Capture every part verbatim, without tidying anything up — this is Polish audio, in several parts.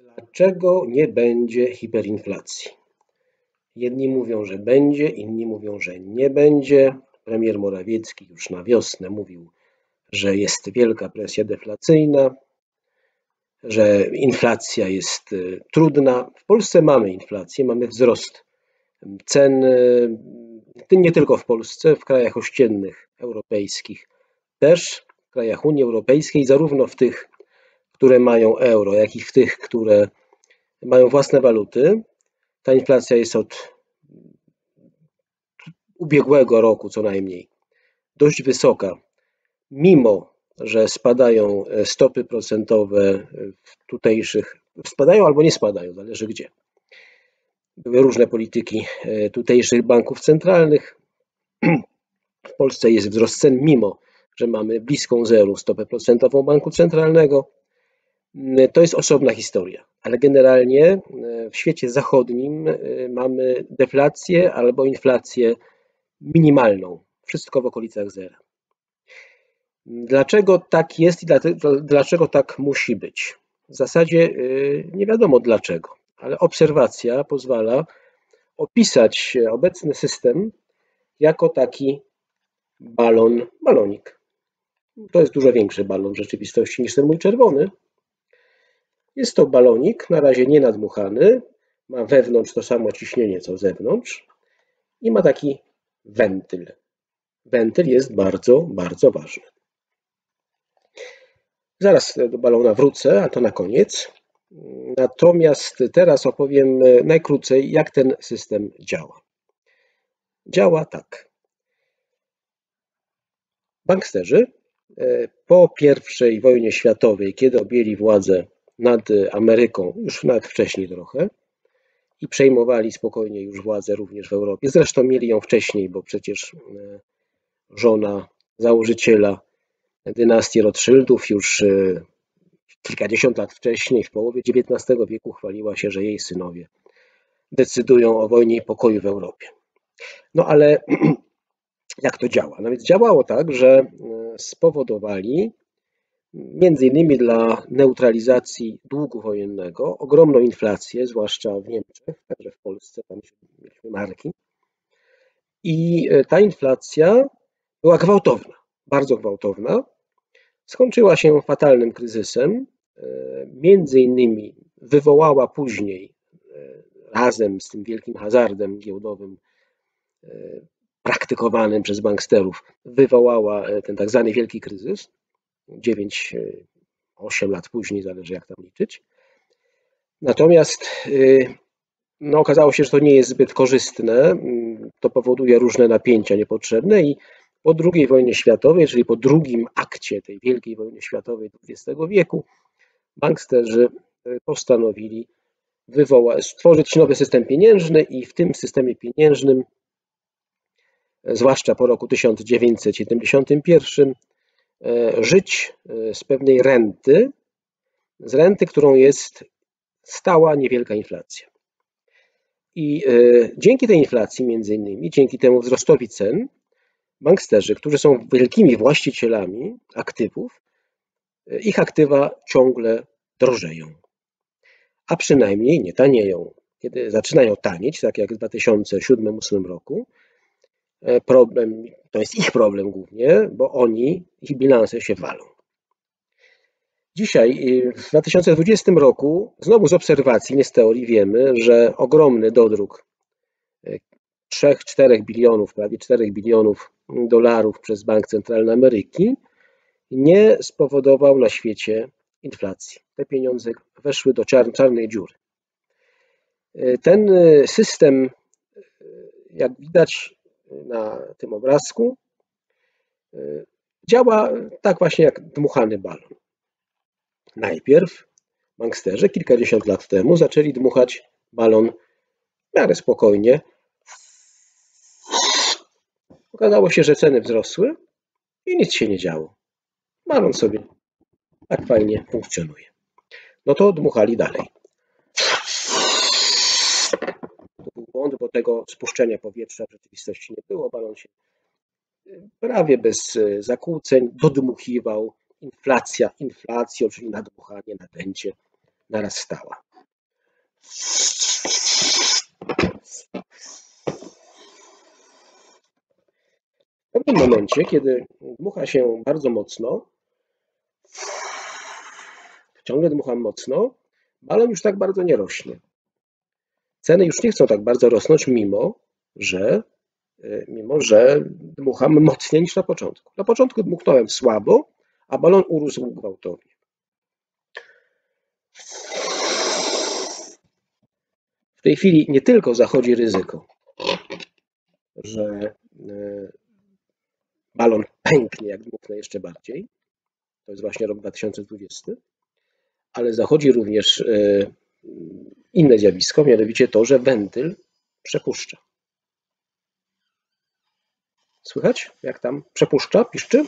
Dlaczego nie będzie hiperinflacji? Jedni mówią, że będzie, inni mówią, że nie będzie. Premier Morawiecki już na wiosnę mówił, że jest wielka presja deflacyjna, że inflacja jest trudna. W Polsce mamy inflację, mamy wzrost cen, nie tylko w Polsce, w krajach ościennych europejskich też, w krajach Unii Europejskiej, zarówno w tych, które mają euro, jak i w tych, które mają własne waluty. Ta inflacja jest od ubiegłego roku co najmniej dość wysoka, mimo że spadają stopy procentowe w tutejszych, spadają albo nie spadają, zależy gdzie. Były różne polityki tutejszych banków centralnych. W Polsce jest wzrost cen, mimo że mamy bliską zeru stopę procentową banku centralnego. To jest osobna historia, ale generalnie w świecie zachodnim mamy deflację albo inflację minimalną, wszystko w okolicach zera. Dlaczego tak jest i dlaczego tak musi być? W zasadzie nie wiadomo dlaczego, ale obserwacja pozwala opisać obecny system jako taki balon, balonik. To jest dużo większy balon w rzeczywistości niż ten mój czerwony. Jest to balonik, na razie nie nadmuchany, ma wewnątrz to samo ciśnienie co zewnątrz i ma taki wentyl. Wentyl jest bardzo, bardzo ważny. Zaraz do balona wrócę, a to na koniec. Natomiast teraz opowiem najkrócej, jak ten system działa. Działa tak. Banksterzy po pierwszej wojnie światowej, kiedy objęli władzę nad Ameryką, już nawet wcześniej trochę, i przejmowali spokojnie już władzę również w Europie. Zresztą mieli ją wcześniej, bo przecież żona założyciela dynastii Rothschildów już kilkadziesiąt lat wcześniej, w połowie dziewiętnastego wieku, chwaliła się, że jej synowie decydują o wojnie i pokoju w Europie. No ale jak to działa? No więc działało tak, że spowodowali między innymi dla neutralizacji długu wojennego ogromną inflację, zwłaszcza w Niemczech, także w Polsce, tam mieliśmy marki. I ta inflacja była gwałtowna, bardzo gwałtowna. Skończyła się fatalnym kryzysem. Między innymi wywołała później, razem z tym wielkim hazardem giełdowym praktykowanym przez banksterów, wywołała ten tak zwany wielki kryzys. dziewięć osiem lat później, zależy jak tam liczyć. Natomiast no, okazało się, że to nie jest zbyt korzystne. To powoduje różne napięcia niepotrzebne i po drugiej wojnie światowej, czyli po drugim akcie tej wielkiej wojny światowej dwudziestego wieku, banksterzy postanowili wywołać, stworzyć nowy system pieniężny i w tym systemie pieniężnym, zwłaszcza po roku tysiąc dziewięćset siedemdziesiątym pierwszym, żyć z pewnej renty, z renty, którą jest stała, niewielka inflacja. I dzięki tej inflacji, między innymi, dzięki temu wzrostowi cen, banksterzy, którzy są wielkimi właścicielami aktywów, ich aktywa ciągle drożeją, a przynajmniej nie tanieją. Kiedy zaczynają tanieć, tak jak w dwa tysiące siódmym do dwa tysiące ósmego roku, problem, to jest ich problem głównie, bo oni, ich bilanse się walą. Dzisiaj, w dwa tysiące dwudziestym roku, znowu z obserwacji, nie z teorii, wiemy, że ogromny dodruk trzy do czterech bilionów, prawie czterech bilionów dolarów przez Bank Centralny Ameryki nie spowodował na świecie inflacji. Te pieniądze weszły do czarnej dziury. Ten system, jak widać na tym obrazku, działa tak właśnie jak dmuchany balon. Najpierw banksterzy kilkadziesiąt lat temu zaczęli dmuchać balon w miarę spokojnie. Okazało się, że ceny wzrosły i nic się nie działo. Balon sobie tak fajnie funkcjonuje. No to dmuchali dalej. To był błąd, bo tego spuszczenia powietrza w rzeczywistości nie było. Balon się prawie bez zakłóceń dodmuchiwał. Inflacja, inflacja, czyli nadmuchanie, nadęcie narastało. W pewnym momencie, kiedy dmucha się bardzo mocno, ciągle dmucham mocno, balon już tak bardzo nie rośnie. Ceny już nie chcą tak bardzo rosnąć, mimo że, mimo że dmucham mocniej niż na początku. Na początku dmuchnąłem słabo, a balon urósł gwałtownie. W tej chwili nie tylko zachodzi ryzyko, że balon pęknie, jak dmuchnę jeszcze bardziej. To jest właśnie rok dwa tysiące dwudziesty. Ale zachodzi również inne zjawisko, mianowicie to, że wentyl przepuszcza. Słychać, jak tam przepuszcza, piszczy?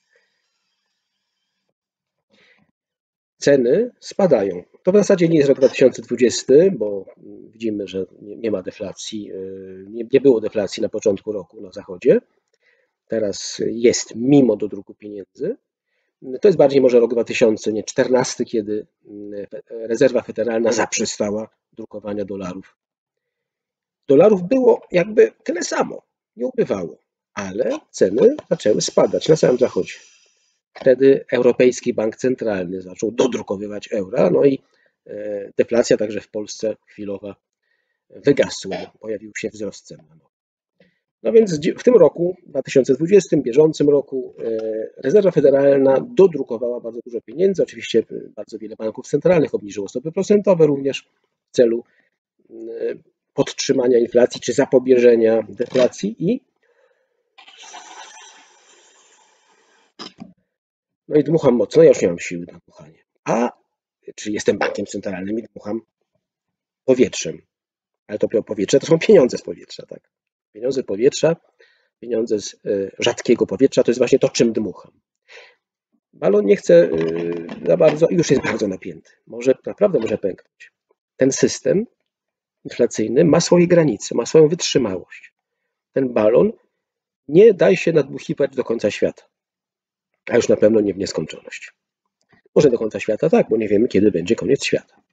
Ceny spadają. To w zasadzie nie jest rok dwa tysiące dwudziesty, bo widzimy, że nie ma deflacji, nie było deflacji na początku roku na zachodzie. Teraz jest mimo dodruku pieniędzy. To jest bardziej może rok dwa tysiące czternasty, kiedy rezerwa federalna zaprzestała drukowania dolarów. Dolarów było jakby tyle samo, nie ubywało, ale ceny zaczęły spadać na całym zachodzie. Wtedy Europejski Bank Centralny zaczął dodrukowywać eura, no i deflacja także w Polsce chwilowa wygasła, pojawił się wzrost cen. No więc w tym roku, dwa tysiące dwudziestym, bieżącym roku, rezerwa federalna dodrukowała bardzo dużo pieniędzy. Oczywiście bardzo wiele banków centralnych obniżyło stopy procentowe również w celu podtrzymania inflacji czy zapobieżenia deflacji i no i dmucham mocno, ja już nie mam siły na dmuchanie. A czy jestem bankiem centralnym i dmucham powietrzem. Ale to powietrze to są pieniądze z powietrza, tak? Pieniądze z powietrza, pieniądze z rzadkiego powietrza to jest właśnie to, czym dmucham. Balon nie chce za bardzo i już jest bardzo napięty. Może naprawdę może pęknąć. Ten system inflacyjny ma swoje granice, ma swoją wytrzymałość. Ten balon nie da się nadmuchiwać do końca świata, a już na pewno nie w nieskończoność. Może do końca świata tak, bo nie wiemy, kiedy będzie koniec świata.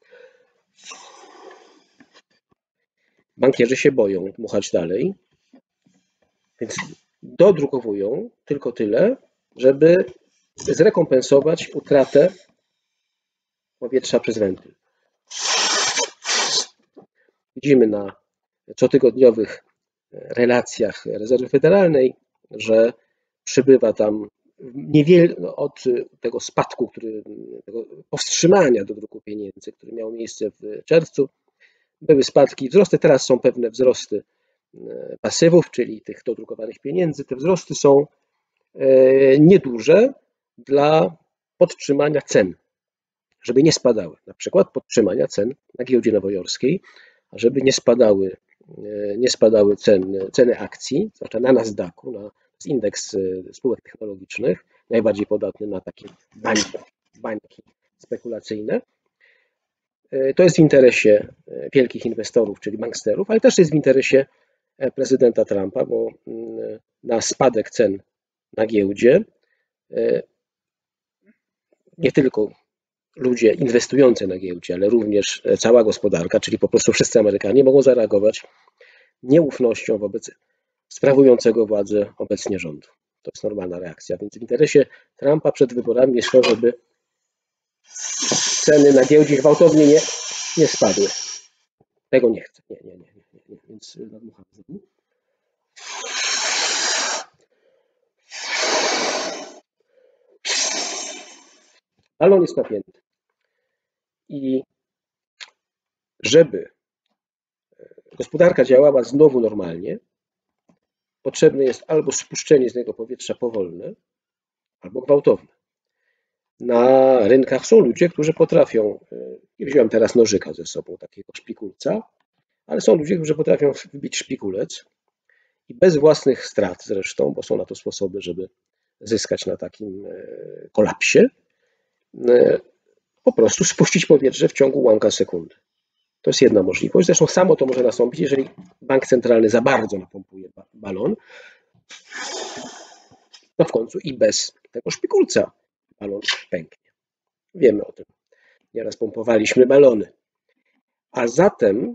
Bankierzy się boją dmuchać dalej, więc dodrukowują tylko tyle, żeby zrekompensować utratę powietrza przez wentyl. Widzimy na cotygodniowych relacjach rezerwy federalnej, że przybywa tam niewiele od tego spadku, który, tego powstrzymania dodruku pieniędzy, który miał miejsce w czerwcu. Były spadki i wzrosty, teraz są pewne wzrosty pasywów, czyli tych dodrukowanych pieniędzy. Te wzrosty są nieduże dla podtrzymania cen, żeby nie spadały. Na przykład podtrzymania cen na giełdzie nowojorskiej, a żeby nie spadały, nie spadały ceny, ceny akcji, zwłaszcza na Nasdaqu, na indeks spółek technologicznych, najbardziej podatny na takie bańki, bańki spekulacyjne. To jest w interesie wielkich inwestorów, czyli banksterów, ale też jest w interesie prezydenta Trumpa, bo na spadek cen na giełdzie nie tylko ludzie inwestujący na giełdzie, ale również cała gospodarka, czyli po prostu wszyscy Amerykanie mogą zareagować nieufnością wobec sprawującego władzę obecnie rządu. To jest normalna reakcja, więc w interesie Trumpa przed wyborami jest to, żeby ceny na giełdzie gwałtownie nie, nie spadły. Tego nie chcę. Nie, nie, nie, nie, nie. Więc nadmucham znowu. Balon jest napięty. I żeby gospodarka działała znowu normalnie, potrzebne jest albo spuszczenie z niego powietrza powolne, albo gwałtowne. Na rynkach są ludzie, którzy potrafią, nie wziąłem teraz nożyka ze sobą, takiego szpikulca, ale są ludzie, którzy potrafią wbić szpikulec i bez własnych strat zresztą, bo są na to sposoby, żeby zyskać na takim kolapsie, po prostu spuścić powietrze w ciągu ułamka sekundy. To jest jedna możliwość. Zresztą samo to może nastąpić, jeżeli bank centralny za bardzo napompuje balon, to w końcu i bez tego szpikulca balon pęknie. Wiemy o tym. Nieraz pompowaliśmy balony. A zatem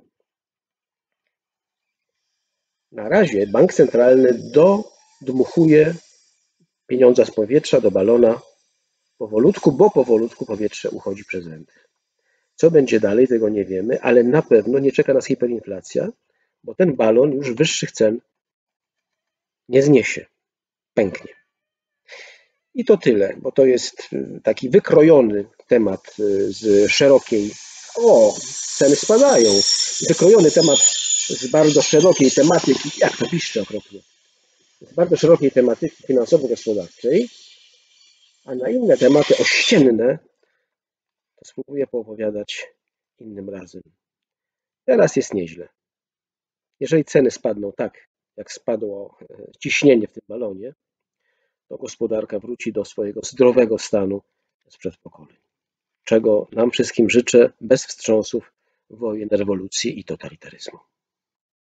na razie bank centralny dodmuchuje pieniądza z powietrza do balona powolutku, bo powolutku powietrze uchodzi przez wędkę. Co będzie dalej, tego nie wiemy, ale na pewno nie czeka nas hiperinflacja, bo ten balon już wyższych cen nie zniesie, pęknie. I to tyle, bo to jest taki wykrojony temat z szerokiej, o, ceny spadają, wykrojony temat z bardzo szerokiej tematyki, jak to piszcze okropnie, z bardzo szerokiej tematyki finansowo-gospodarczej, a na inne tematy ościenne to spróbuję poopowiadać innym razem. Teraz jest nieźle. Jeżeli ceny spadną tak, jak spadło ciśnienie w tym balonie, to gospodarka wróci do swojego zdrowego stanu sprzed pokoleń. Czego nam wszystkim życzę bez wstrząsów, wojen, rewolucji i totalitaryzmu.